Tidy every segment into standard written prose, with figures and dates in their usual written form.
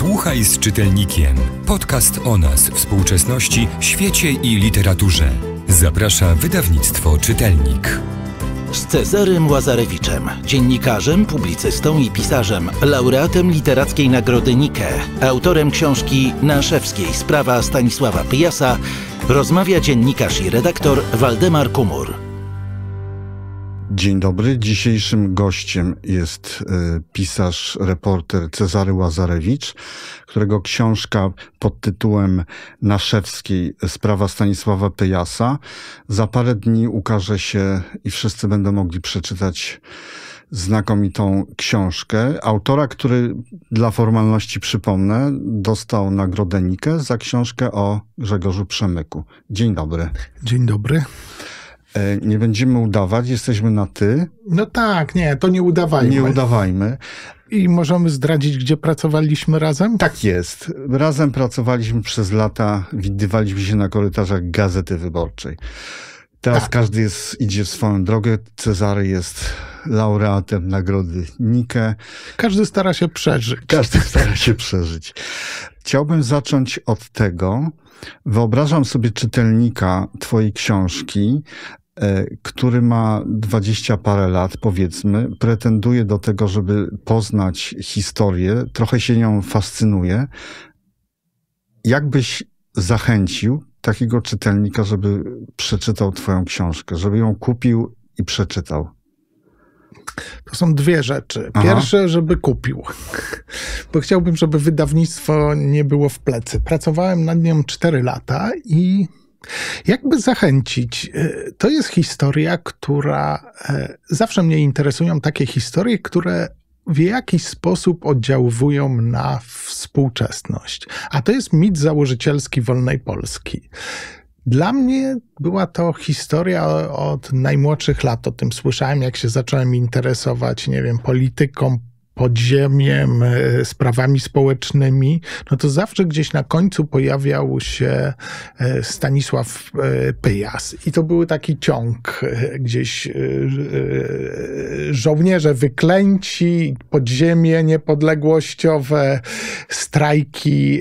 Słuchaj z czytelnikiem. Podcast o nas, współczesności, świecie i literaturze. Zaprasza wydawnictwo Czytelnik. Z Cezarym Łazarewiczem, dziennikarzem, publicystą i pisarzem, laureatem Literackiej Nagrody Nike, autorem książki Naszewskiej sprawa Stanisława Pyjasa, rozmawia dziennikarz i redaktor Waldemar Kumur. Dzień dobry. Dzisiejszym gościem jest pisarz, reporter Cezary Łazarewicz, którego książka pod tytułem Naszewskiej sprawa Stanisława Pyjasa za parę dni ukaże się i wszyscy będą mogli przeczytać znakomitą książkę. Autora, który, dla formalności przypomnę, dostał Nagrodę Nike za książkę o Grzegorzu Przemyku. Dzień dobry. Dzień dobry. Nie będziemy udawać, jesteśmy na ty. No tak, nie, to nie udawajmy. Nie udawajmy. I możemy zdradzić, gdzie pracowaliśmy razem? Tak jest. Razem pracowaliśmy przez lata, widywaliśmy się na korytarzach Gazety Wyborczej. Teraz każdy idzie w swoją drogę. Cezary jest laureatem Nagrody Nike. Każdy stara się przeżyć. Każdy stara się przeżyć. Chciałbym zacząć od tego. Wyobrażam sobie czytelnika twojej książki, który ma 20 parę lat, powiedzmy, pretenduje do tego, żeby poznać historię, trochę się nią fascynuje. Jak byś zachęcił takiego czytelnika, żeby przeczytał twoją książkę, żeby ją kupił i przeczytał? To są dwie rzeczy. Pierwsze, żeby kupił. Bo chciałbym, żeby wydawnictwo nie było w plecy. Pracowałem nad nią 4 lata i jakby zachęcić. To jest historia, która... Zawsze mnie interesują takie historie, które w jakiś sposób oddziaływują na współczesność. A to jest mit założycielski wolnej Polski. Dla mnie była to historia od najmłodszych lat. O tym słyszałem, jak się zacząłem interesować, nie wiem, polityką, podziemiem, sprawami społecznymi, no to zawsze gdzieś na końcu pojawiał się Stanisław Pyjas. I to był taki ciąg gdzieś żołnierze wyklęci, podziemie niepodległościowe, strajki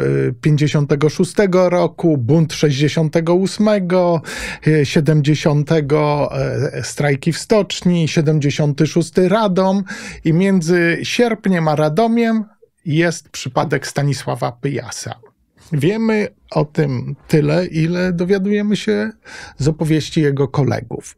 56 roku, bunt 68, 70 strajki w stoczni, 76 Radom i między sierpniem a Radomiem jest przypadek Stanisława Pyjasa. Wiemy o tym tyle, ile dowiadujemy się z opowieści jego kolegów.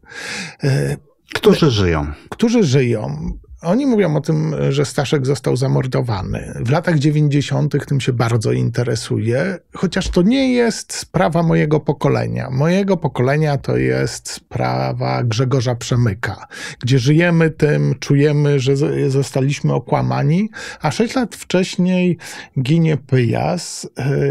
Którzy żyją. Oni mówią o tym, że Staszek został zamordowany. W latach 90. tym się bardzo interesuje, chociaż to nie jest sprawa mojego pokolenia. Mojego pokolenia to jest sprawa Grzegorza Przemyka, gdzie żyjemy tym, czujemy, że zostaliśmy okłamani, a 6 lat wcześniej ginie Pyjas.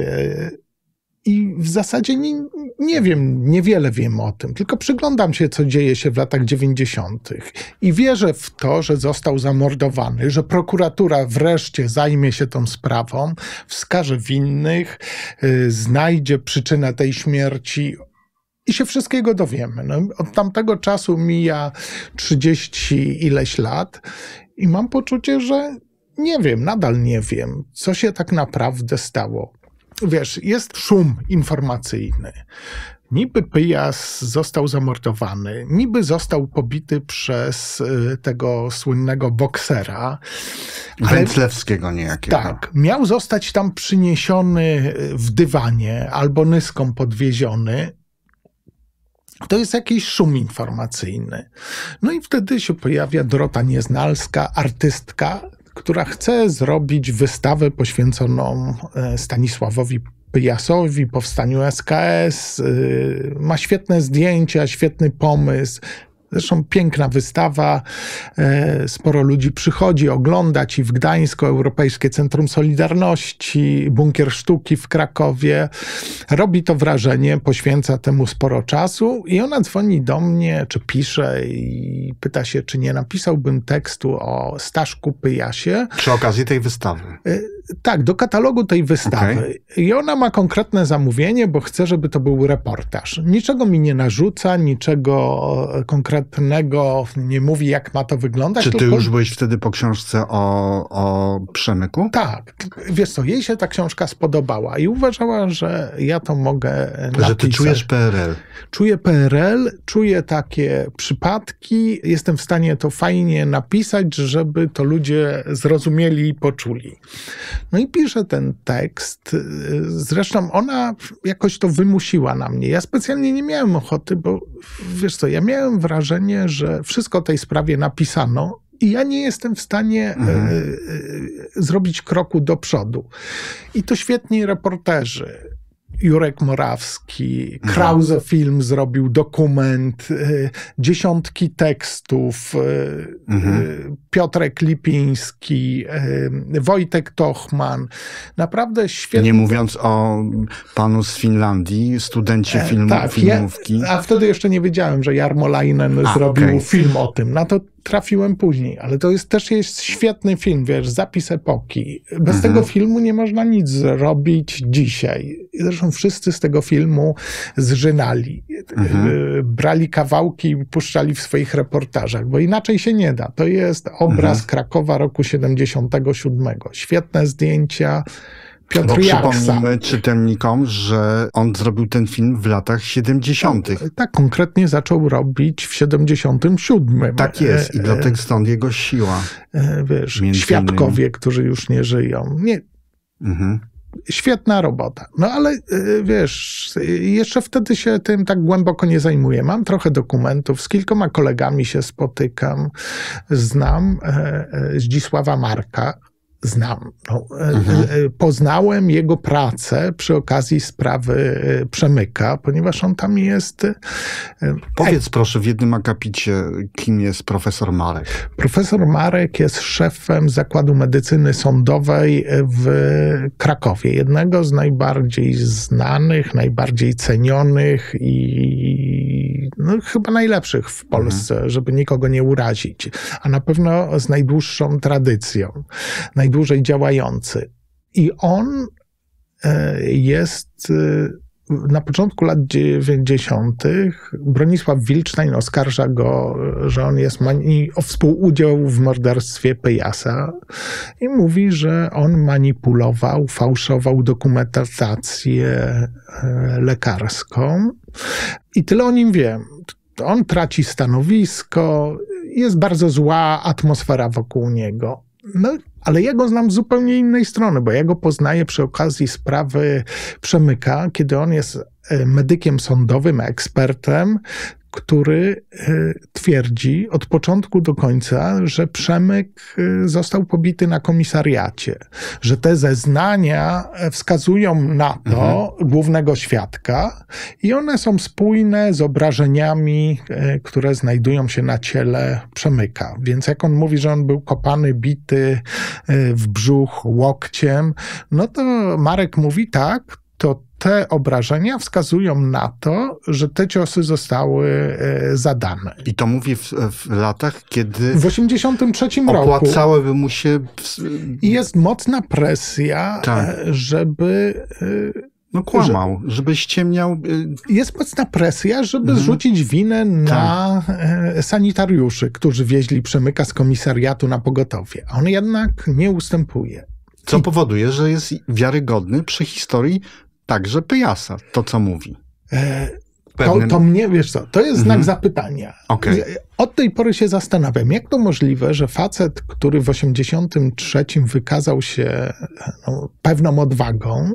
I w zasadzie nie wiem, niewiele wiem o tym, tylko przyglądam się, co dzieje się w latach 90. I wierzę w to, że został zamordowany, że prokuratura wreszcie zajmie się tą sprawą, wskaże winnych, znajdzie przyczynę tej śmierci i się wszystkiego dowiemy. No, od tamtego czasu mija 30 ileś lat i mam poczucie, że nie wiem, nadal nie wiem, co się tak naprawdę stało. Wiesz, jest szum informacyjny. Niby Pyjas został zamordowany, niby został pobity przez tego słynnego boksera. Węclewskiego niejakiego. Tak, miał zostać tam przyniesiony w dywanie albo nyską podwieziony. To jest jakiś szum informacyjny. No i wtedy się pojawia Dorota Nieznalska, artystka, która chce zrobić wystawę poświęconą Stanisławowi Pyjasowi, powstaniu SKS. Ma świetne zdjęcia, świetny pomysł. Zresztą piękna wystawa, sporo ludzi przychodzi oglądać i w Gdańsku, Europejskie Centrum Solidarności, Bunkier Sztuki w Krakowie. Robi to wrażenie, poświęca temu sporo czasu i ona dzwoni do mnie, czy pisze i pyta się, czy nie napisałbym tekstu o Staszku Pyjasie. Przy okazji tej wystawy. Tak, do katalogu tej wystawy. Okay. I ona ma konkretne zamówienie, bo chce, żeby to był reportaż. Niczego mi nie narzuca, niczego konkretnego nie mówi, jak ma to wyglądać. Czy ty już byłeś wtedy po książce o Przemyku? Tak. Wiesz co, jej się ta książka spodobała i uważała, że ja to mogę napisać. Że ty czujesz PRL. Czuję PRL, czuję takie przypadki, jestem w stanie to fajnie napisać, żeby to ludzie zrozumieli i poczuli. No i piszę ten tekst. Zresztą ona jakoś to wymusiła na mnie. Ja specjalnie nie miałem ochoty, bo wiesz co, ja miałem wrażenie, że wszystko o tej sprawie napisano i ja nie jestem w stanie zrobić kroku do przodu. I to świetni reporterzy. Jurek Morawski, Krause Film zrobił dokument, dziesiątki tekstów, Piotrek Lipiński, Wojtek Tochman. Naprawdę świetnie. Nie mówiąc o panu z Finlandii, studencie filmówki. A wtedy jeszcze nie wiedziałem, że Jarmo Lainen zrobił film o tym. Na to trafiłem później, ale to też jest świetny film, wiesz, zapis epoki. Bez tego filmu nie można nic zrobić dzisiaj. Zresztą wszyscy z tego filmu zżynali. Brali kawałki i puszczali w swoich reportażach, bo inaczej się nie da. To jest obraz Krakowa roku 77. Świetne zdjęcia. Piotr Jaksa. Przypomnijmy czytelnikom, że on zrobił ten film w latach 70. Tak, konkretnie zaczął robić w 77. Tak jest i dlatego stąd jego siła. Wiesz, świadkowie, którzy już nie żyją. Nie. Świetna robota. No ale wiesz, jeszcze wtedy się tym tak głęboko nie zajmuję. Mam trochę dokumentów, z kilkoma kolegami się spotykam. Znam Zdzisława Marka. Znam. Poznałem jego pracę przy okazji sprawy Przemyka, ponieważ on tam jest... Powiedz proszę w jednym akapicie, kim jest profesor Marek. Profesor Marek jest szefem Zakładu Medycyny Sądowej w Krakowie. Jednego z najbardziej znanych, najbardziej cenionych i chyba najlepszych w Polsce, żeby nikogo nie urazić. A na pewno z najdłuższą tradycją. Najdłużej działający. I on jest na początku lat 90. Bronisław Wilczstein oskarża go, że on jest o współudział w morderstwie Pyjasa i mówi, że on manipulował, fałszował dokumentację lekarską. I tyle o nim wiem. On traci stanowisko, jest bardzo zła atmosfera wokół niego. No, ale ja go znam z zupełnie innej strony, bo ja go poznaję przy okazji sprawy Przemyka, kiedy on jest medykiem sądowym, ekspertem, który twierdzi od początku do końca, że Przemyk został pobity na komisariacie, że te zeznania wskazują na to głównego świadka i one są spójne z obrażeniami, które znajdują się na ciele Przemyka. Więc jak on mówi, że on był kopany, bity w brzuch łokciem, no to Marek mówi tak, to te obrażenia wskazują na to, że te ciosy zostały zadane. I to mówi w latach, kiedy... W 83 roku. Opłacałyby mu się... I jest mocna presja, żeby... No kłamał, żeby ściemniał... Jest mocna presja, żeby zrzucić winę na sanitariuszy, którzy wieźli Przemyka z komisariatu na pogotowie. A on jednak nie ustępuje. Co powoduje, że jest wiarygodny przy historii także Pyjasa, to co mówi. To mnie, wiesz co, to jest znak zapytania. Okay. Od tej pory się zastanawiam, jak to możliwe, że facet, który w 83 wykazał się pewną odwagą,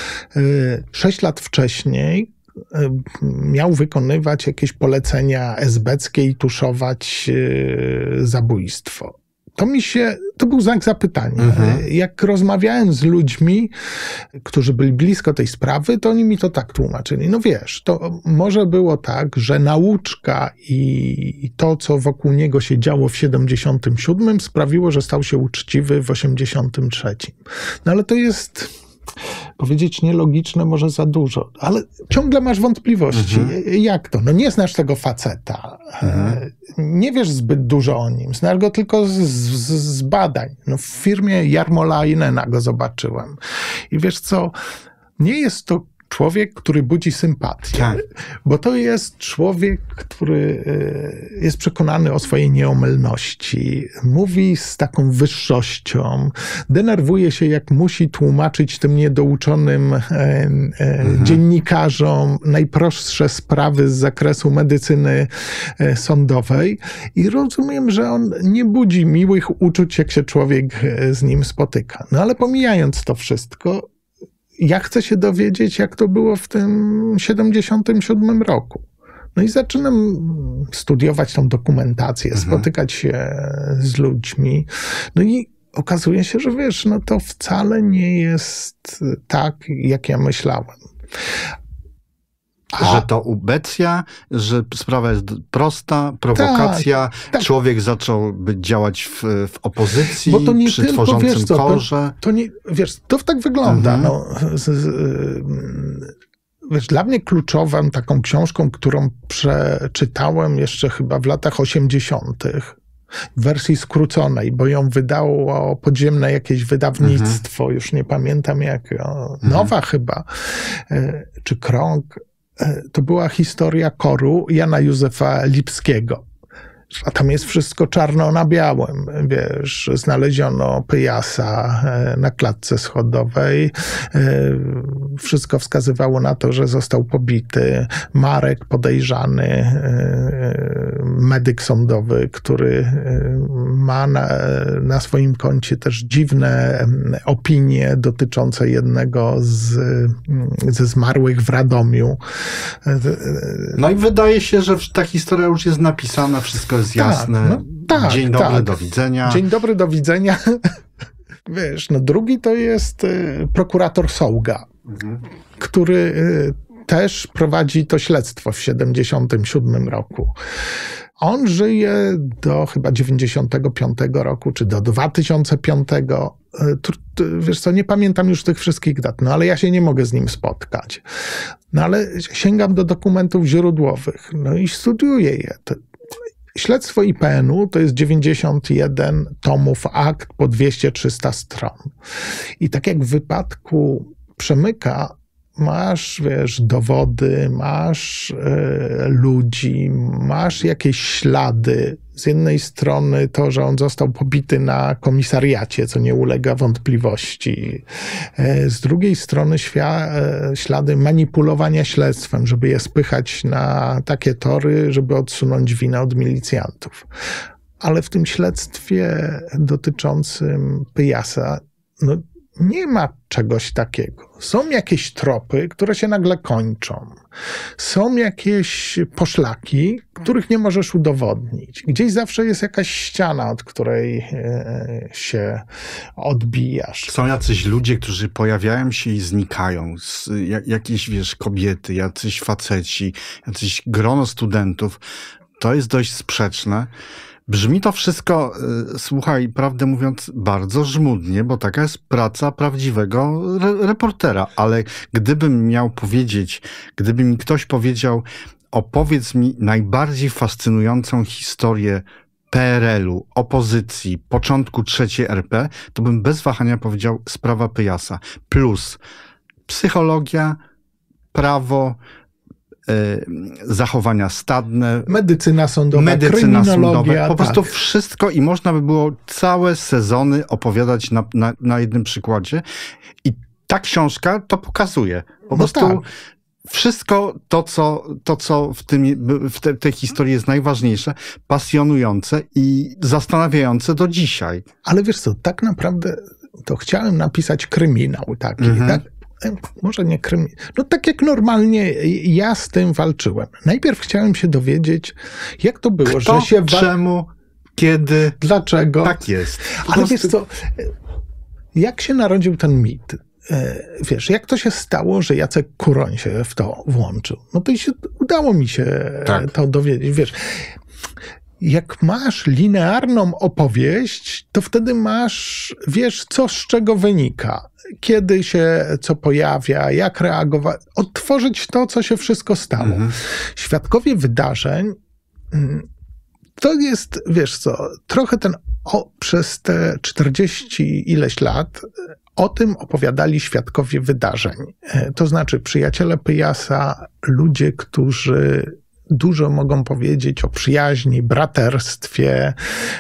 6 lat wcześniej miał wykonywać jakieś polecenia esbeckie i tuszować zabójstwo. To był znak zapytania. Jak rozmawiałem z ludźmi, którzy byli blisko tej sprawy, to oni mi to tak tłumaczyli. No wiesz, to może było tak, że nauczka i to, co wokół niego się działo w 77 sprawiło, że stał się uczciwy w 83. No ale to jest... powiedzieć nielogiczne może za dużo, ale ciągle masz wątpliwości. Jak to? No nie znasz tego faceta. Nie wiesz zbyt dużo o nim. Znasz go tylko z badań. No w firmie Jarmolainena go zobaczyłem. I wiesz co? Nie jest to człowiek, który budzi sympatię, tak. Bo to jest człowiek, który jest przekonany o swojej nieomylności, mówi z taką wyższością, denerwuje się, jak musi tłumaczyć tym niedouczonym dziennikarzom najprostsze sprawy z zakresu medycyny sądowej i rozumiem, że on nie budzi miłych uczuć, jak się człowiek z nim spotyka. No ale pomijając to wszystko, ja chcę się dowiedzieć, jak to było w tym 77 roku. No i zaczynam studiować tą dokumentację, spotykać się z ludźmi. No i okazuje się, że wiesz, no to wcale nie jest tak, jak ja myślałem. Że to ubecja, że sprawa jest prosta, prowokacja, tak. Człowiek zaczął działać w opozycji, przy tworzącym korze. To nie, wiesz, to tak wygląda. No, wiesz, dla mnie kluczową taką książką, którą przeczytałem jeszcze chyba w latach 80., w wersji skróconej, bo ją wydało podziemne jakieś wydawnictwo, już nie pamiętam jak, Nowa chyba, czy Krąg, to była historia KOR-u Jana Józefa Lipskiego. A tam jest wszystko czarno na białym, wiesz, znaleziono Pyjasa na klatce schodowej, wszystko wskazywało na to, że został pobity. Marek podejrzany, medyk sądowy, który ma na swoim koncie też dziwne opinie dotyczące jednego ze zmarłych w Radomiu. No i wydaje się, że ta historia już jest napisana, wszystko jest jasne. Dzień dobry, do widzenia. Dzień dobry, do widzenia. Wiesz, no drugi to jest prokurator Sołga, który też prowadzi to śledztwo w 77 roku. On żyje do chyba 95 roku, czy do 2005. Wiesz co, nie pamiętam już tych wszystkich dat, no ale ja się nie mogę z nim spotkać. No ale sięgam do dokumentów źródłowych, no i studiuję je. Śledztwo IPN-u to jest 91 tomów akt po 200-300 stron. I tak jak w wypadku Przemyka, masz, wiesz, dowody, masz ludzi, masz jakieś ślady. Z jednej strony to, że on został pobity na komisariacie, co nie ulega wątpliwości. Z drugiej strony ślady manipulowania śledztwem, żeby je spychać na takie tory, żeby odsunąć winę od milicjantów. Ale w tym śledztwie dotyczącym Pyjasa, no, nie ma czegoś takiego. Są jakieś tropy, które się nagle kończą. Są jakieś poszlaki, których nie możesz udowodnić. Gdzieś zawsze jest jakaś ściana, od której się odbijasz. Są jacyś ludzie, którzy pojawiają się i znikają. Jakieś, wiesz, kobiety, jacyś faceci, jacyś grono studentów. To jest dość sprzeczne. Brzmi to wszystko, słuchaj, prawdę mówiąc, bardzo żmudnie, bo taka jest praca prawdziwego reportera. Ale gdybym miał powiedzieć, gdyby mi ktoś powiedział, opowiedz mi najbardziej fascynującą historię PRL-u, opozycji, początku III RP, to bym bez wahania powiedział sprawa Pyjasa. Plus psychologia, prawo, zachowania stadne, medycyna sądowa, kryminologia. Po prostu wszystko i można by było całe sezony opowiadać na jednym przykładzie. I ta książka to pokazuje. Po prostu wszystko to, co w tej historii jest najważniejsze, pasjonujące i zastanawiające do dzisiaj. Ale wiesz co, tak naprawdę to chciałem napisać kryminał taki, tak? Może nie kryminał. No tak jak normalnie ja z tym walczyłem. Najpierw chciałem się dowiedzieć, jak to było, że się... czemu, kiedy... Dlaczego? Tak jest. Ale wiesz co, jak się narodził ten mit? Wiesz, jak to się stało, że Jacek Kuroń się w to włączył? No to udało mi się to dowiedzieć. Wiesz, jak masz linearną opowieść, to wtedy wiesz, co z czego wynika, kiedy się co pojawia, jak reagować, odtworzyć to, co się wszystko stało. Świadkowie wydarzeń to jest, wiesz co, trochę przez te 40 ileś lat o tym opowiadali świadkowie wydarzeń. To znaczy przyjaciele Pyjasa, ludzie, którzy dużo mogą powiedzieć o przyjaźni, braterstwie,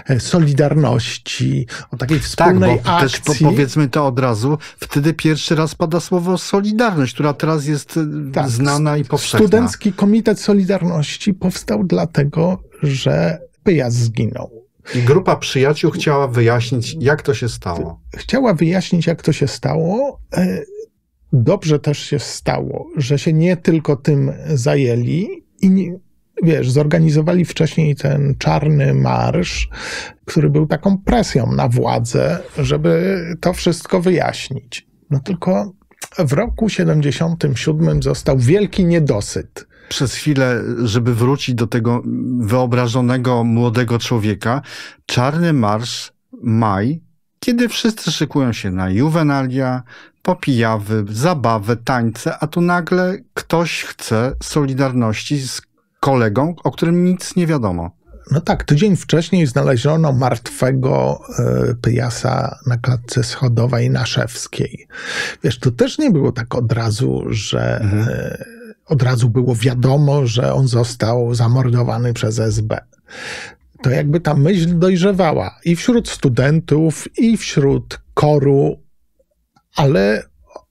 solidarności, o takiej wspólnej akcji. Też powiedzmy to od razu, wtedy pierwszy raz pada słowo solidarność, która teraz jest znana i powszechna. Studencki Komitet Solidarności powstał dlatego, że Pyjas zginął. I grupa przyjaciół chciała wyjaśnić, jak to się stało. Chciała wyjaśnić, jak to się stało. Dobrze też się stało, że się nie tylko tym zajęli i zorganizowali wcześniej ten czarny marsz, który był taką presją na władzę, żeby to wszystko wyjaśnić. No tylko w roku 77 został wielki niedosyt. Przez chwilę, żeby wrócić do tego wyobrażonego młodego człowieka, czarny marsz, maj, kiedy wszyscy szykują się na juwenalia, popijawy, zabawę, tańce, a tu nagle ktoś chce solidarności z kolegą, o którym nic nie wiadomo. No tak, tydzień wcześniej znaleziono martwego Pyjasa na klatce schodowej Naszewskiej. Wiesz, to też nie było tak od razu, że od razu było wiadomo, że on został zamordowany przez SB. To jakby ta myśl dojrzewała i wśród studentów, i wśród KOR-u, ale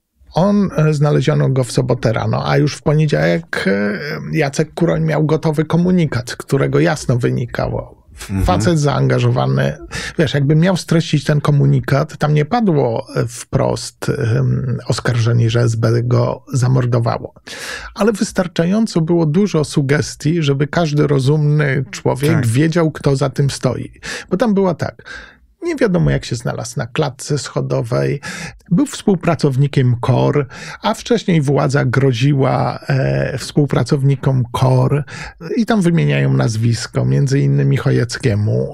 znaleziono go w sobotę rano, a już w poniedziałek Jacek Kuroń miał gotowy komunikat, z którego jasno wynikało. Facet zaangażowany, wiesz, jakby miał streścić ten komunikat, tam nie padło wprost oskarżenie, że SB go zamordowało. Ale wystarczająco było dużo sugestii, żeby każdy rozumny człowiek wiedział, kto za tym stoi. Bo tam była tak, nie wiadomo, jak się znalazł na klatce schodowej. Był współpracownikiem KOR, a wcześniej władza groziła współpracownikom KOR i tam wymieniają nazwisko, między innymi Chojeckiemu,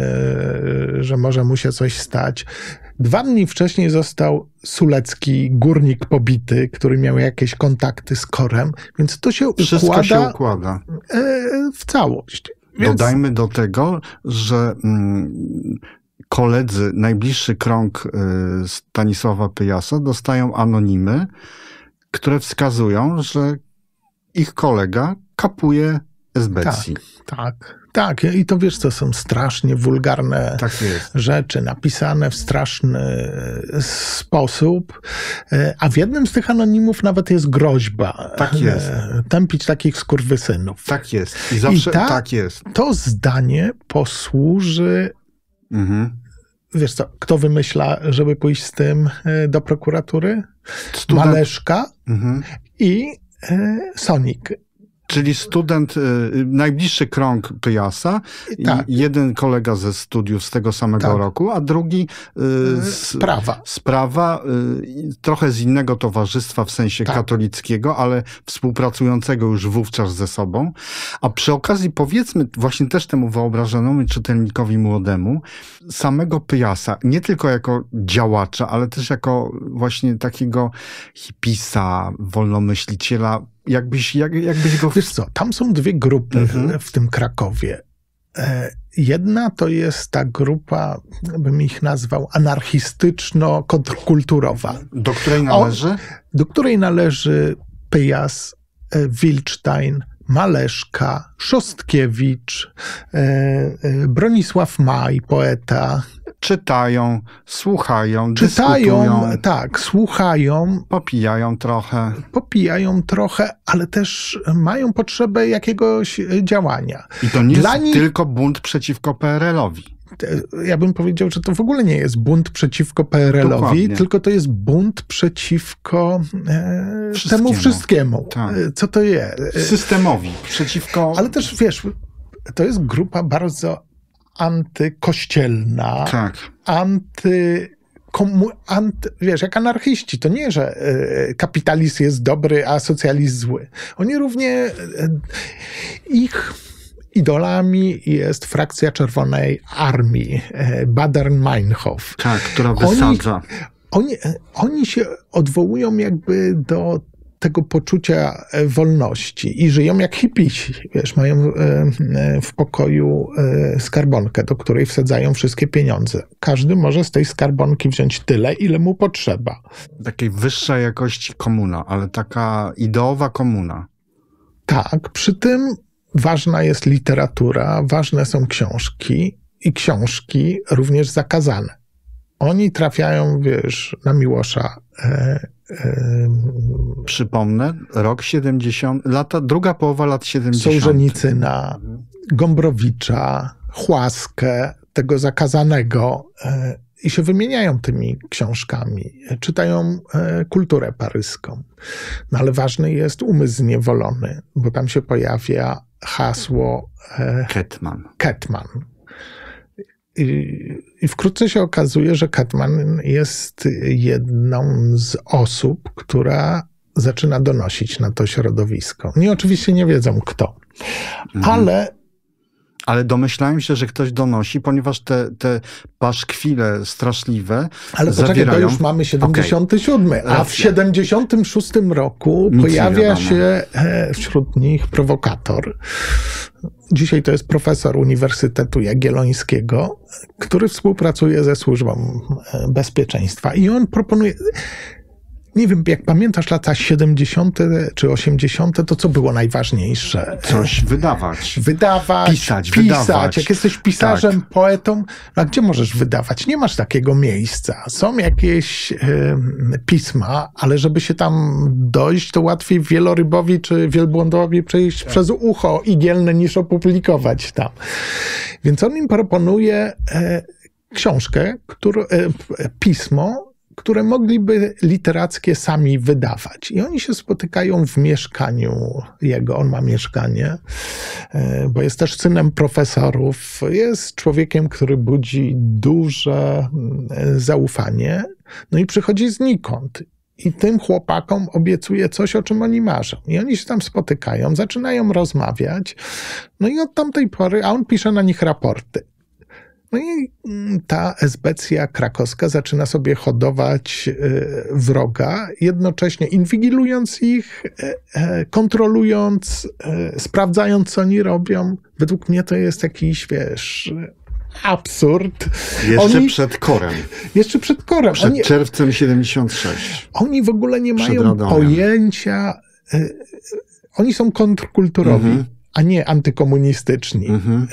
że może mu się coś stać. 2 dni wcześniej został Sulecki, górnik pobity, który miał jakieś kontakty z KOR-em, więc to się Wszystko się układa w całość. Więc... Dodajmy do tego, że koledzy, najbliższy krąg Stanisława Pyjasa dostają anonimy, które wskazują, że ich kolega kapuje esbecji. Tak. I to wiesz co, są strasznie wulgarne rzeczy, napisane w straszny sposób, a w jednym z tych anonimów nawet jest groźba. Tak jest. Tępić takich skurwysynów. Tak jest. I zawsze tak jest. To zdanie posłuży... Wiesz co, kto wymyśla, żeby pójść z tym do prokuratury? Student. Maleszka i Sonik. Czyli student, najbliższy krąg Pyjasa, jeden kolega ze studiów z tego samego roku, a drugi z prawa, trochę z innego towarzystwa w sensie katolickiego, ale współpracującego już wówczas ze sobą. A przy okazji powiedzmy właśnie też temu wyobrażonemu czytelnikowi młodemu, samego Pyjasa, nie tylko jako działacza, ale też jako właśnie takiego hipisa, wolnomyśliciela, jakbyś go... Wiesz co, tam są 2 grupy w tym Krakowie. Jedna to jest ta grupa, bym ich nazwał, anarchistyczno-kontrkulturowa. Do której należy? Do której należy Pyjas, Wilczstein, Maleszka, Szostkiewicz, Bronisław Maj, poeta. Czytają, słuchają, dyskutują. Tak, słuchają. Popijają trochę, ale też mają potrzebę jakiegoś działania. I to nie jest tylko bunt przeciwko PRL-owi. Ja bym powiedział, że to w ogóle nie jest bunt przeciwko PRL-owi, tylko to jest bunt przeciwko temu wszystkiemu. Tak. Co to jest? Systemowi. Przeciwko... Ale też, wiesz, to jest grupa bardzo antykościelna, wiesz, jak anarchiści. To nie, że kapitalizm jest dobry, a socjalizm zły. Oni równie... idolami jest frakcja Czerwonej Armii, Baader-Meinhof. Tak, która wysadza. Oni się odwołują jakby do tego poczucia wolności i żyją jak hipisi. Wiesz, mają w pokoju skarbonkę, do której wsadzają wszystkie pieniądze. Każdy może z tej skarbonki wziąć tyle, ile mu potrzeba. Takiej wyższej jakości komuna, ale taka ideowa komuna. Tak, przy tym ważna jest literatura, ważne są książki i książki również zakazane. Oni trafiają, wiesz, na Miłosza. Przypomnę, rok 70, druga połowa lat 70. Sołżenicyna, Gombrowicza, Chłaskę, tego zakazanego i się wymieniają tymi książkami. Czytają kulturę paryską. No ale ważny jest umysł zniewolony, bo tam się pojawia hasło Ketman. I wkrótce się okazuje, że Ketman jest jedną z osób, która zaczyna donosić na to środowisko. Oni oczywiście nie wiedzą kto, Ale domyślałem się, że ktoś donosi, ponieważ te paszkwile straszliwe ale zawierają... poczekaj, to już mamy 77, a w 76 roku pojawia się wśród nich prowokator. Dzisiaj to jest profesor Uniwersytetu Jagiellońskiego, który współpracuje ze Służbą Bezpieczeństwa. I on proponuje... Nie wiem, jak pamiętasz lata 70. czy 80., to co było najważniejsze? Coś wydawać. Pisać. Wydawać. Jak jesteś pisarzem, poetą, a gdzie możesz wydawać? Nie masz takiego miejsca. Są jakieś pisma, ale żeby się tam dojść, to łatwiej wielorybowi czy wielbłądowi przejść przez ucho igielne niż opublikować tam. Więc on im proponuje książkę, pismo, które mogliby literackie sami wydawać. I oni się spotykają w mieszkaniu jego. On ma mieszkanie, bo jest też synem profesorów. Jest człowiekiem, który budzi duże zaufanie. No i przychodzi znikąd. I tym chłopakom obiecuje coś, o czym oni marzą. I oni się tam spotykają, zaczynają rozmawiać. No i od tamtej pory, a on pisze na nich raporty. No i ta esbecja krakowska zaczyna sobie hodować wroga, jednocześnie inwigilując ich, kontrolując, sprawdzając, co oni robią. Według mnie to jest jakiś, wiesz, absurd. Przed korem. Jeszcze przed korem. Przed czerwcem 76. Oni w ogóle nie mają pojęcia. Oni są kontrkulturowi, a nie antykomunistyczni.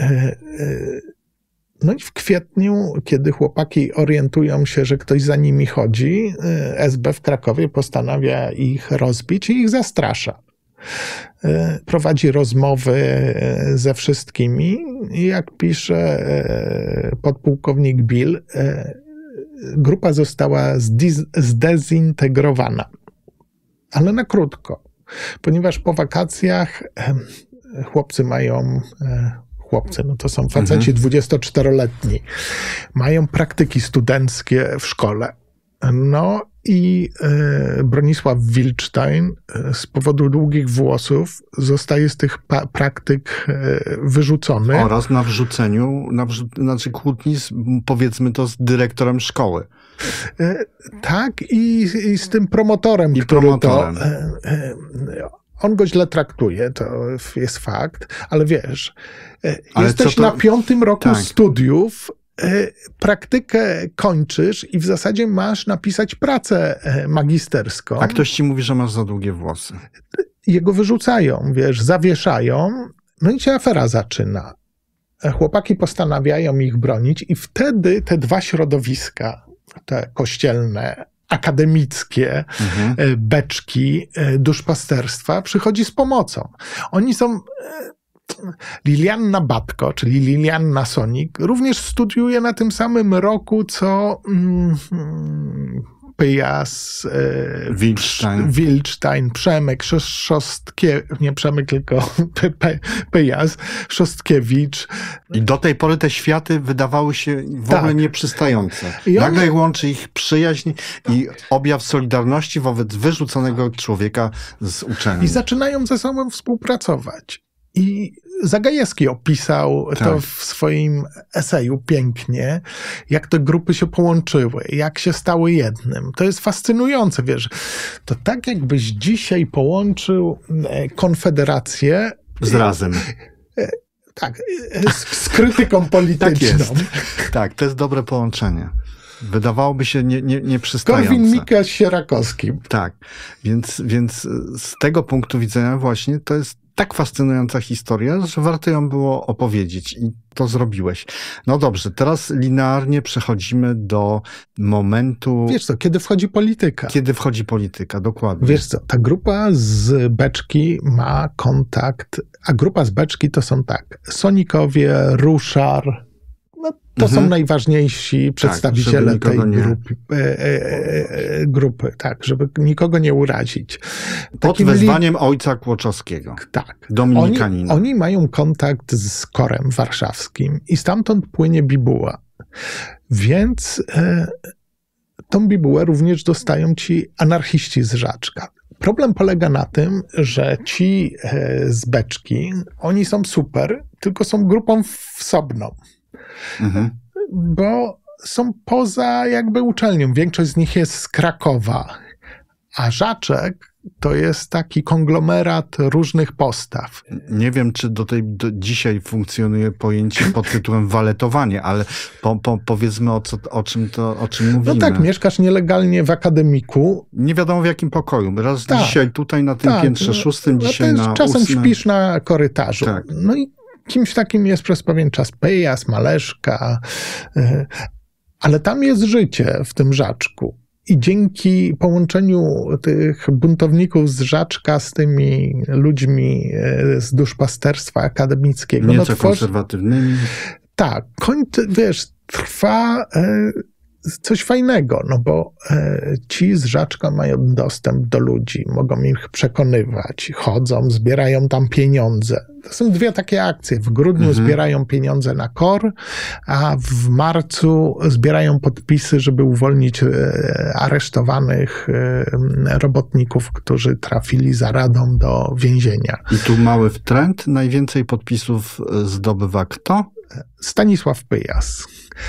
No i w kwietniu, kiedy chłopaki orientują się, że ktoś za nimi chodzi, SB w Krakowie postanawia ich rozbić i ich zastrasza. Prowadzi rozmowy ze wszystkimi i jak pisze podpułkownik Bill, grupa została zdezintegrowana. Ale na krótko, ponieważ po wakacjach chłopcy mają... no to są faceci 24-letni, mają praktyki studenckie w szkole. No i Bronisław Wilczstein z powodu długich włosów zostaje z tych praktyk wyrzucony. Oraz na wrzuceniu, znaczy kłótni powiedzmy to z dyrektorem szkoły. Tak, i z tym promotorem, on go źle traktuje, to jest fakt, ale wiesz, jesteś na 5. roku studiów, praktykę kończysz i w zasadzie masz napisać pracę magisterską. A ktoś ci mówi, że masz za długie włosy. Jego wyrzucają, wiesz, zawieszają, no i się afera zaczyna. Chłopaki postanawiają ich bronić i wtedy te dwa środowiska, te kościelne, akademickie, beczki duszpasterstwa przychodzi z pomocą. Oni są... Lilianna Batko, czyli Lilianna Sonik, również studiuje na tym samym roku, co Pyjas, Wilczstein, Przemek, Pyjas, Szostkiewicz. I do tej pory te światy wydawały się w ogóle nieprzystające. Nagle łączy ich przyjaźń i objaw solidarności wobec wyrzuconego człowieka z uczelni. I zaczynają ze sobą współpracować. I Zagajewski opisał Tak. to w swoim eseju pięknie, jak te grupy się połączyły, jak się stały jednym. To jest fascynujące, wiesz. To tak jakbyś dzisiaj połączył Konfederację Z Razem. tak, z krytyką polityczną. Tak jest. Tak, to jest dobre połączenie. Wydawałoby się nieprzystające. Korwin-Mikke z Sierakowskim. Tak, więc z tego punktu widzenia właśnie to jest tak fascynująca historia, że warto ją było opowiedzieć i to zrobiłeś. No dobrze, teraz linearnie przechodzimy do momentu... Wiesz co, kiedy wchodzi polityka. Kiedy wchodzi polityka, dokładnie. Wiesz co, ta grupa z Beczki ma kontakt, a grupa z Beczki to są tak, Sonikowie, Ruszar, no, to są najważniejsi przedstawiciele tej grupy, tak, żeby nikogo nie urazić. Pod wezwaniem ojca Kłoczowskiego. Tak. Dominikanina. Oni mają kontakt z Korem warszawskim i stamtąd płynie bibuła. Więc tą bibułę również dostają ci anarchiści z Żaczka. Problem polega na tym, że ci z Beczki, oni są super, tylko są grupą wsobną. Bo są poza jakby uczelnią. Większość z nich jest z Krakowa, a Żaczek to jest taki konglomerat różnych postaw. Nie wiem, czy do dzisiaj funkcjonuje pojęcie pod tytułem waletowanie, ale powiedzmy o czym mówimy. No tak, mieszkasz nielegalnie w akademiku. Nie wiadomo w jakim pokoju. Raz dzisiaj tutaj na tym piętrze 6, dzisiaj na 8. Czasem śpisz na korytarzu. Tak. No i kimś takim jest przez pewien czas Pyjas, Maleszka, ale tam jest życie w tym Żaczku. I dzięki połączeniu tych buntowników z Żaczka z tymi ludźmi z duszpasterstwa akademickiego. Nieco konserwatywnymi. Tak, wiesz, trwa coś fajnego, no bo ci z Żaczka mają dostęp do ludzi, mogą ich przekonywać, chodzą, zbierają tam pieniądze. To są dwie takie akcje. W grudniu zbierają pieniądze na KOR, a w marcu zbierają podpisy, żeby uwolnić aresztowanych robotników, którzy trafili za radą do więzienia. I tu mały trend. Najwięcej podpisów zdobywa kto? Stanisław Pyjas.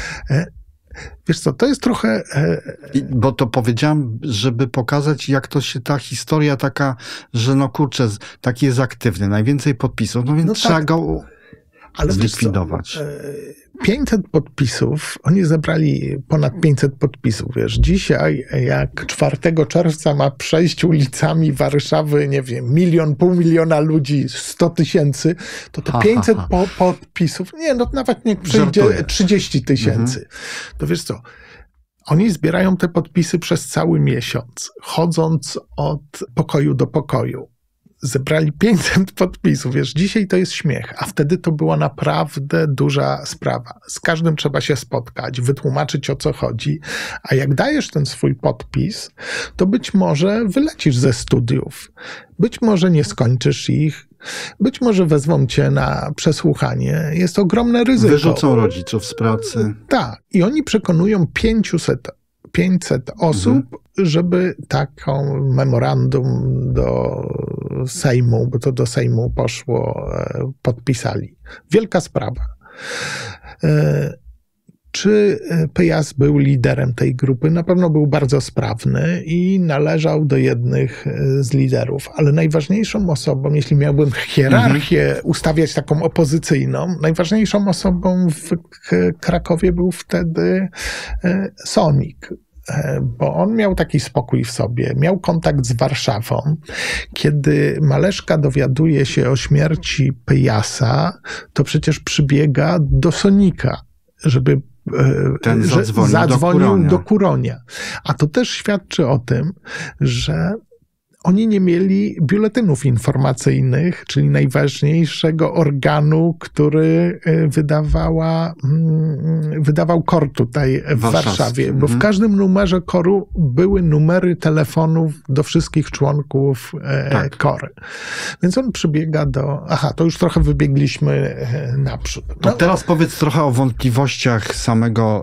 Wiesz co, to jest trochę... Bo to powiedziałem, żeby pokazać, jak to się ta historia taka, że no kurczę, taki jest aktywny, najwięcej podpisów, no więc trzeba go zlikwidować. 500 podpisów, oni zebrali ponad 500 podpisów, wiesz, dzisiaj jak 4 czerwca ma przejść ulicami Warszawy, nie wiem, 1 milion, pół miliona ludzi, 100 000, to te 500 podpisów, nie, no nawet niech przyjdzie 30 000. To wiesz co, oni zbierają te podpisy przez cały miesiąc, chodząc od pokoju do pokoju. Zebrali 500 podpisów. Wiesz, dzisiaj to jest śmiech, a wtedy to była naprawdę duża sprawa. Z każdym trzeba się spotkać, wytłumaczyć, o co chodzi, a jak dajesz ten swój podpis, to być może wylecisz ze studiów, być może nie skończysz ich, być może wezwą cię na przesłuchanie. Jest ogromne ryzyko. Wyrzucą rodziców z pracy. Tak. I oni przekonują 500 osób, żeby taką memorandum do Sejmu, bo to do Sejmu poszło, podpisali. Wielka sprawa. Czy Pyjas był liderem tej grupy? Na pewno był bardzo sprawny i należał do jednych z liderów, ale najważniejszą osobą, jeśli miałbym hierarchię ustawiać taką opozycyjną, najważniejszą osobą w Krakowie był wtedy Sonik. Bo on miał taki spokój w sobie, miał kontakt z Warszawą. Kiedy Maleszka dowiaduje się o śmierci Pyjasa, to przecież przybiega do Sonika, żeby ten zadzwonił do Kuronia. A to też świadczy o tym, że oni nie mieli biuletynów informacyjnych, czyli najważniejszego organu, który wydawał KOR tutaj w Warszawie. Bo w każdym numerze KOR-u były numery telefonów do wszystkich członków KOR. Więc on przybiega do... Aha, to już trochę wybiegliśmy naprzód. To teraz powiedz trochę o wątpliwościach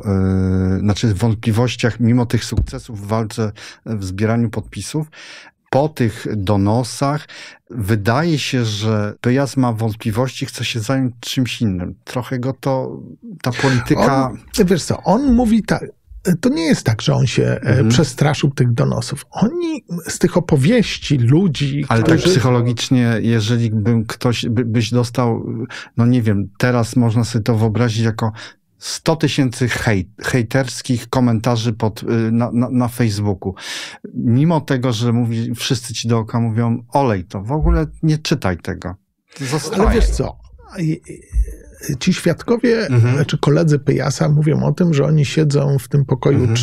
wątpliwościach mimo tych sukcesów w walce, w zbieraniu podpisów. po tych donosach wydaje się, że Pyjas ma wątpliwości, chce się zająć czymś innym. Trochę go ta polityka... Wiesz co, on mówi tak, to nie jest tak, że on się przestraszył tych donosów. Oni z tych opowieści ludzi... Ale tak psychologicznie, jeżeli byś dostał, no nie wiem, teraz można sobie to wyobrazić jako 100 000 hejterskich komentarzy na Facebooku. Mimo tego, że wszyscy ci dookoła mówią, olej to, w ogóle nie czytaj tego. Zostaje. Ale wiesz co, ci świadkowie, czy koledzy Pyjasa mówią o tym, że oni siedzą w tym pokoju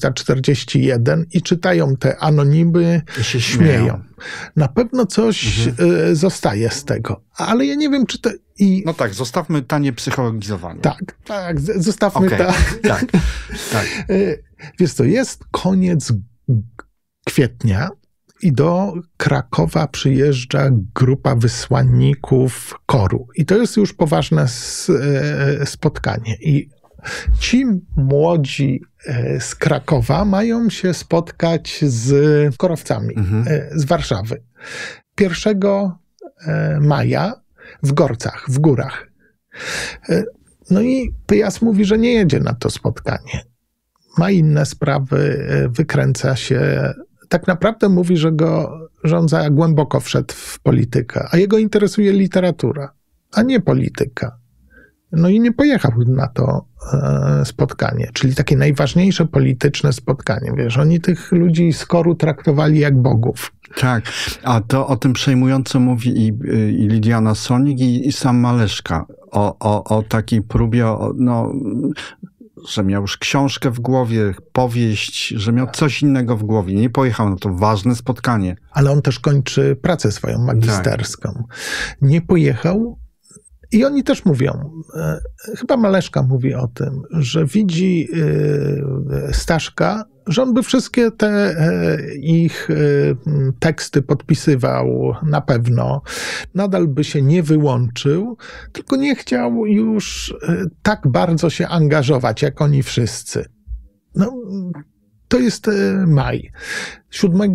441 i czytają te anonimy, i się śmieją. Na pewno coś zostaje z tego. Ale ja nie wiem, czy to... No tak, zostawmy tanie psychologizowanie. Tak, zostawmy tak. Wiesz co, jest koniec kwietnia i do Krakowa przyjeżdża grupa wysłanników KOR-u. I to jest już poważne spotkanie. I ci młodzi z Krakowa mają się spotkać z korowcami z Warszawy. 1 maja w Gorcach, w górach. No i Pyjas mówi, że nie jedzie na to spotkanie. Ma inne sprawy, wykręca się. Tak naprawdę mówi, że on za głęboko wszedł w politykę, a jego interesuje literatura, a nie polityka. No i nie pojechał na to spotkanie, czyli takie najważniejsze polityczne spotkanie. Wiesz, oni tych ludzi z KOR-u traktowali jak bogów. Tak, a to o tym przejmująco mówi i Lidiana Sonik, i sam Maleszka. O takiej próbie, że miał już książkę w głowie, powieść, że miał coś innego w głowie. Nie pojechał na to ważne spotkanie. Ale on też kończy pracę swoją magisterską. Tak. Nie pojechał. I oni też mówią, chyba Maleszka mówi o tym, że widzi Staszka, że on by wszystkie te ich teksty podpisywał na pewno, nadal by się nie wyłączył, tylko nie chciał już tak bardzo się angażować, jak oni wszyscy. No, to jest maj. 7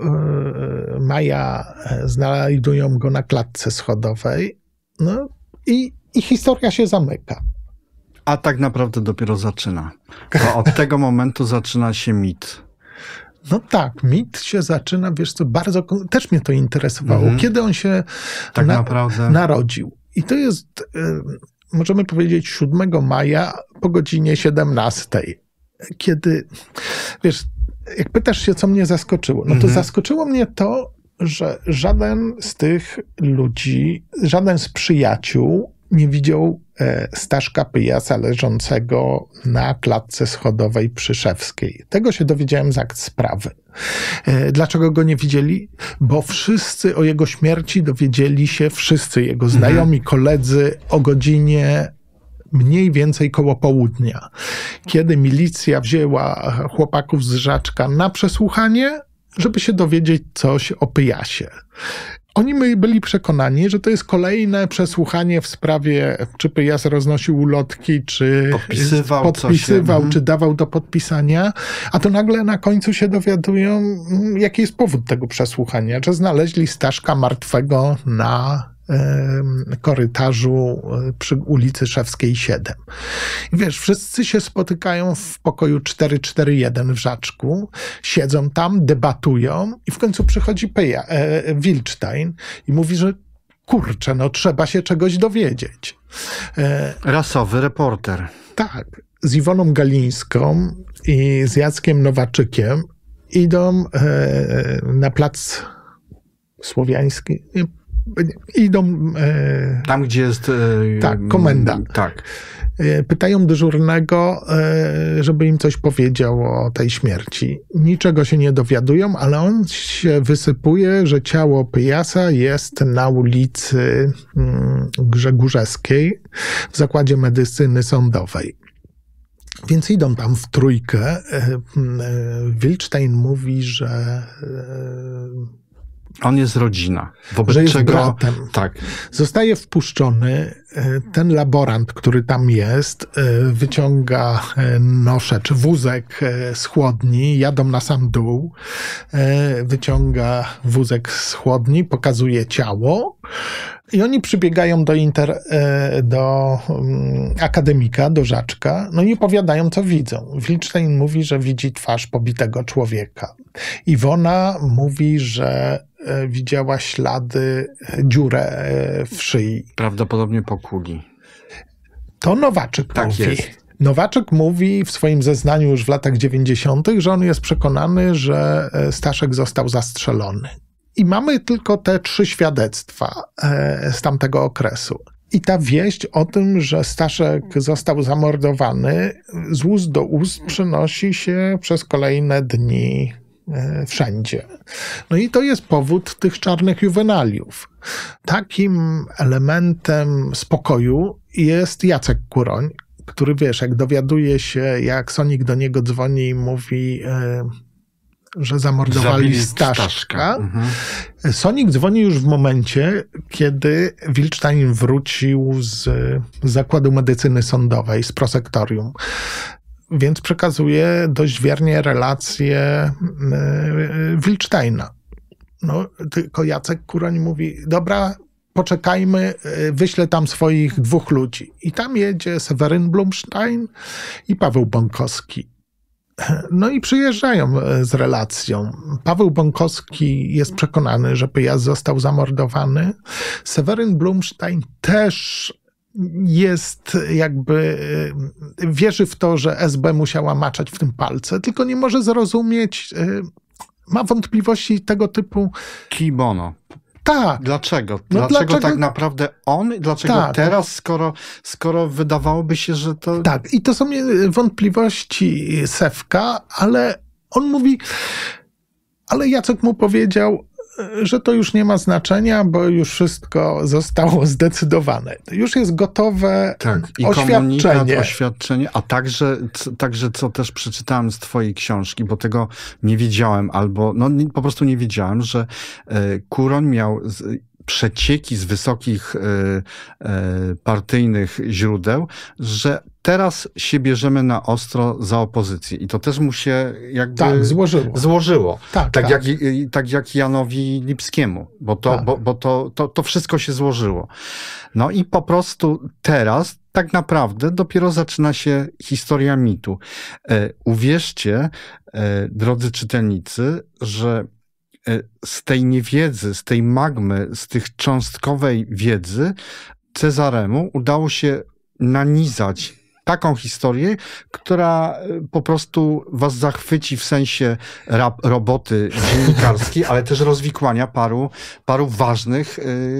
maja znajdują go na klatce schodowej, no i historia się zamyka. A tak naprawdę dopiero zaczyna. Bo od tego momentu zaczyna się mit. No tak, mit się zaczyna, wiesz co, bardzo, też mnie to interesowało. Kiedy on się tak naprawdę narodził. I to jest, możemy powiedzieć, 7 maja po godzinie 17. Kiedy, wiesz, jak pytasz się, co mnie zaskoczyło, no to zaskoczyło mnie to, że żaden z tych ludzi, żaden z przyjaciół nie widział Staszka Pyjasa leżącego na klatce schodowej Przyszewskiej. Tego się dowiedziałem z akt sprawy. Dlaczego go nie widzieli? Bo wszyscy o jego śmierci dowiedzieli się, wszyscy jego znajomi, koledzy o godzinie mniej więcej koło południa. Kiedy milicja wzięła chłopaków z Żaczka na przesłuchanie, żeby się dowiedzieć coś o Pyjasie. Oni byli przekonani, że to jest kolejne przesłuchanie w sprawie, czy Pyjas roznosił ulotki, czy podpisywał czy dawał do podpisania, a to nagle na końcu się dowiadują, jaki jest powód tego przesłuchania, że znaleźli Staszka martwego na korytarzu przy ulicy Szewskiej 7. I wiesz, wszyscy się spotykają w pokoju 441 w Żaczku, siedzą tam, debatują i w końcu przychodzi Wilczstein i mówi, że kurczę, no trzeba się czegoś dowiedzieć. Rasowy reporter. Tak. Z Iwoną Galińską i z Jackiem Nowaczykiem idą na plac Słowiański, idą... Tam, gdzie jest... komendant. Tak. Pytają dyżurnego, żeby im coś powiedział o tej śmierci. Niczego się nie dowiadują, ale on się wysypuje, że ciało Pyjasa jest na ulicy Grzegórzewskiej w Zakładzie Medycyny Sądowej. Więc idą tam w trójkę. Wilczstein mówi, że On jest rodzina. Wobec że jest czego bratem. Tak. Zostaje wpuszczony, ten laborant, który tam jest, wyciąga noszę czy wózek z chłodni, jadą na sam dół, wyciąga wózek z chłodni, pokazuje ciało i oni przybiegają do akademika, do Żaczka, no i opowiadają, co widzą. Wilczstein mówi, że widzi twarz pobitego człowieka. Iwona mówi, że widziała ślady, dziurę w szyi. Prawdopodobnie po kuli. To Nowaczyk Tak mówi. jest. Nowaczyk mówi w swoim zeznaniu już w latach 90., że on jest przekonany, że Staszek został zastrzelony. I mamy tylko te 3 świadectwa z tamtego okresu. I ta wieść o tym, że Staszek został zamordowany, z ust do ust przynosi się przez kolejne dni wszędzie. No i to jest powód tych czarnych juwenaliów. Takim elementem spokoju jest Jacek Kuroń, który, wiesz, jak dowiaduje się, jak Sonik do niego dzwoni i mówi, że zamordowali Staszka. Sonik dzwoni już w momencie, kiedy Wilczstein wrócił z Zakładu Medycyny Sądowej, z prosektorium. Więc przekazuje dość wiernie relacje Wilczsteina. No, tylko Jacek Kuroń mówi, dobra, poczekajmy, wyślę tam swoich 2 ludzi. I tam jedzie Seweryn Blumstein i Paweł Bąkowski. No i przyjeżdżają z relacją. Paweł Bąkowski jest przekonany, że Pyjas został zamordowany. Seweryn Blumstein też jest jakby, wierzy w to, że SB musiała maczać w tym palce, tylko nie może zrozumieć, ma wątpliwości tego typu. Kij bono. Tak. Dlaczego? Dlaczego tak naprawdę on? Dlaczego tak. teraz, skoro wydawałoby się, że to... Tak, i to są wątpliwości Sewka, ale on mówi, ale Jacek mu powiedział, że to już nie ma znaczenia, bo już wszystko zostało zdecydowane. Już jest gotowe i oświadczenie. Oświadczenie, a także co też przeczytałem z twojej książki, bo tego nie wiedziałem, albo po prostu nie wiedziałem, że Kuroń miał przecieki z wysokich partyjnych źródeł, że teraz się bierzemy na ostro za opozycję. I to też mu się jakby złożyło. Tak jak Janowi Lipskiemu, bo to wszystko się złożyło. No i po prostu teraz tak naprawdę dopiero zaczyna się historia mitu. Uwierzcie, drodzy czytelnicy, że z tej niewiedzy, z tej magmy, z tych cząstkowej wiedzy Cezaremu udało się nanizać taką historię, która po prostu was zachwyci w sensie roboty dziennikarskiej, ale też rozwikłania paru ważnych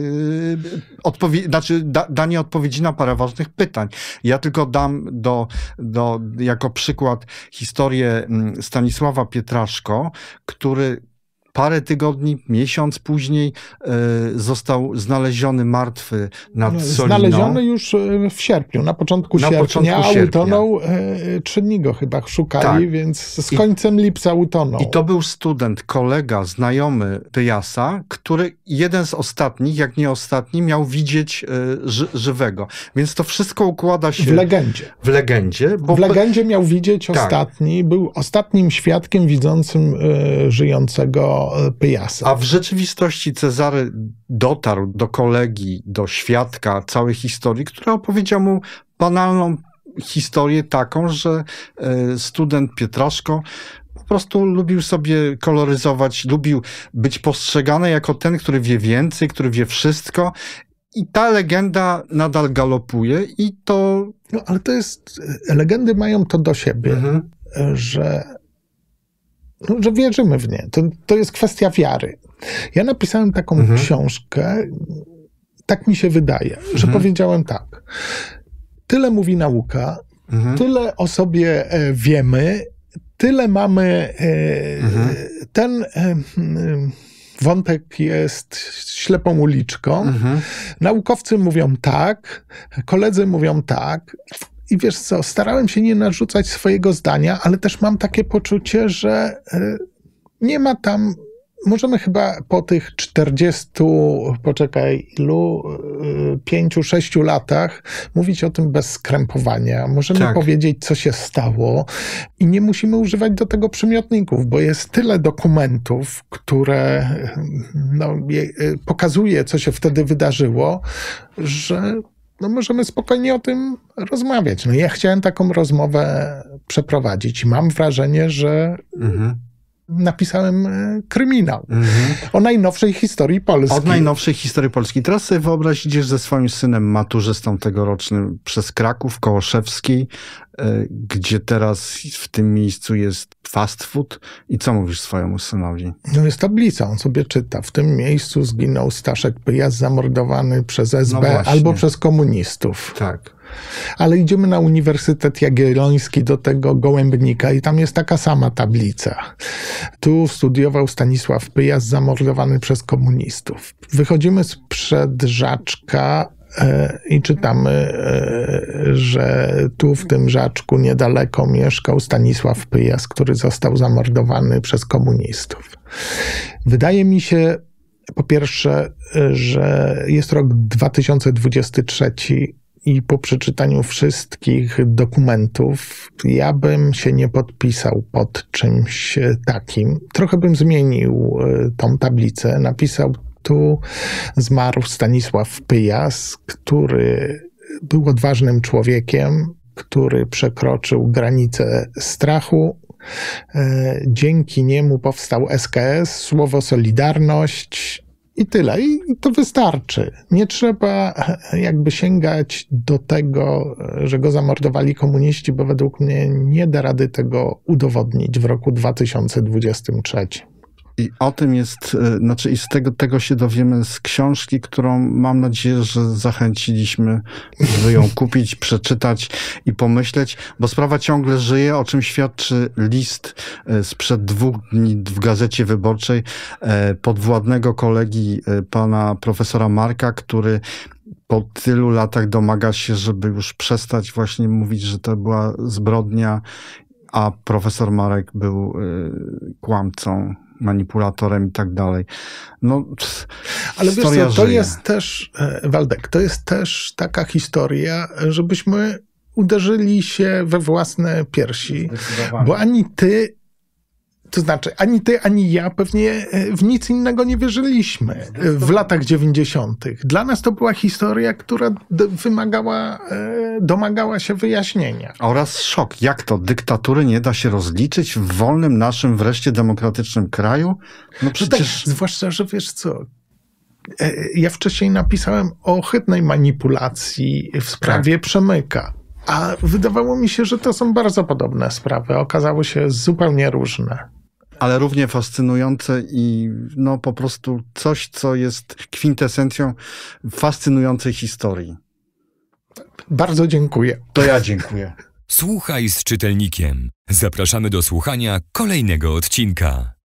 danie odpowiedzi na parę ważnych pytań. Ja tylko dam jako przykład historię Stanisława Pietraszko, który parę tygodni, miesiąc później został znaleziony martwy nad Soliną. Znaleziony już w sierpniu, na początku sierpnia, a utonął 3 dni go chyba szukali, więc z końcem lipca utonął. I to był student, kolega, znajomy Pyjasa, który jeden z ostatnich, jak nie ostatni, miał widzieć żywego. Więc to wszystko układa się... W legendzie. W legendzie. W legendzie miał widzieć ostatni, był ostatnim świadkiem widzącym żyjącego Pyjasa. A w rzeczywistości Cezary dotarł do kolegi, do świadka całej historii, która opowiedział mu banalną historię taką, że student Pietraszko po prostu lubił sobie koloryzować, lubił być postrzegany jako ten, który wie więcej, który wie wszystko. I ta legenda nadal galopuje i to... No, ale to jest... Legendy mają to do siebie, że wierzymy w nie. To jest kwestia wiary. Ja napisałem taką książkę, tak mi się wydaje, że powiedziałem tak. Tyle mówi nauka, tyle o sobie wiemy, tyle mamy, ten wątek jest ślepą uliczką. Naukowcy mówią tak, koledzy mówią tak. I wiesz co, starałem się nie narzucać swojego zdania, ale też mam takie poczucie, że nie ma tam możemy chyba po tych 5-6 latach mówić o tym bez skrępowania. Możemy powiedzieć, co się stało i nie musimy używać do tego przymiotników, bo jest tyle dokumentów, które pokazuje, co się wtedy wydarzyło, że możemy spokojnie o tym rozmawiać. Ja chciałem taką rozmowę przeprowadzić i mam wrażenie, że napisałem kryminał o najnowszej historii Polski. Od najnowszej historii Polski. Teraz sobie wyobraź, idziesz ze swoim synem maturzystą tegorocznym przez Kraków, Kołoszewski, gdzie teraz w tym miejscu jest fast food. I co mówisz swojemu synowi? Jest tablica, on sobie czyta. W tym miejscu zginął Staszek Pyjas, zamordowany przez SB albo przez komunistów. Tak. Ale idziemy na Uniwersytet Jagielloński do tego Gołębnika i tam jest taka sama tablica. Tu studiował Stanisław Pyjas, zamordowany przez komunistów. Wychodzimy sprzed Żaczka i czytamy, że tu w tym Żaczku niedaleko mieszkał Stanisław Pyjas, który został zamordowany przez komunistów. Wydaje mi się, po pierwsze, że jest rok 2023 i po przeczytaniu wszystkich dokumentów ja bym się nie podpisał pod czymś takim. Trochę bym zmienił tą tablicę. Napisał: tu zmarł Stanisław Pyjas, który był odważnym człowiekiem, który przekroczył granicę strachu. Dzięki niemu powstał SKS, słowo Solidarność. I tyle. I to wystarczy. Nie trzeba jakby sięgać do tego, że go zamordowali komuniści, bo według mnie nie da rady tego udowodnić w roku 2023. I o tym jest, i z tego się dowiemy z książki, którą mam nadzieję, że zachęciliśmy, żeby ją kupić, przeczytać i pomyśleć, bo sprawa ciągle żyje, o czym świadczy list sprzed 2 dni w Gazecie Wyborczej podwładnego kolegi pana profesora Marka, który po tylu latach domaga się, żeby już przestać właśnie mówić, że to była zbrodnia, a profesor Marek był kłamcą, manipulatorem i tak dalej. Ale wiesz co, to jest też, Waldek, to jest też taka historia, żebyśmy uderzyli się we własne piersi, bo ani ty, ani ja pewnie w nic innego nie wierzyliśmy w latach 90. Dla nas to była historia, która domagała się wyjaśnienia. Oraz szok. Jak to? Dyktatury nie da się rozliczyć w wolnym naszym wreszcie demokratycznym kraju? Przecież... zwłaszcza, że wiesz co, ja wcześniej napisałem o ohydnej manipulacji w sprawie Przemyka. A wydawało mi się, że to są bardzo podobne sprawy. Okazało się zupełnie różne. Ale równie fascynujące i po prostu coś, co jest kwintesencją fascynującej historii. Bardzo dziękuję. To ja dziękuję. Słuchaj z czytelnikiem. Zapraszamy do słuchania kolejnego odcinka.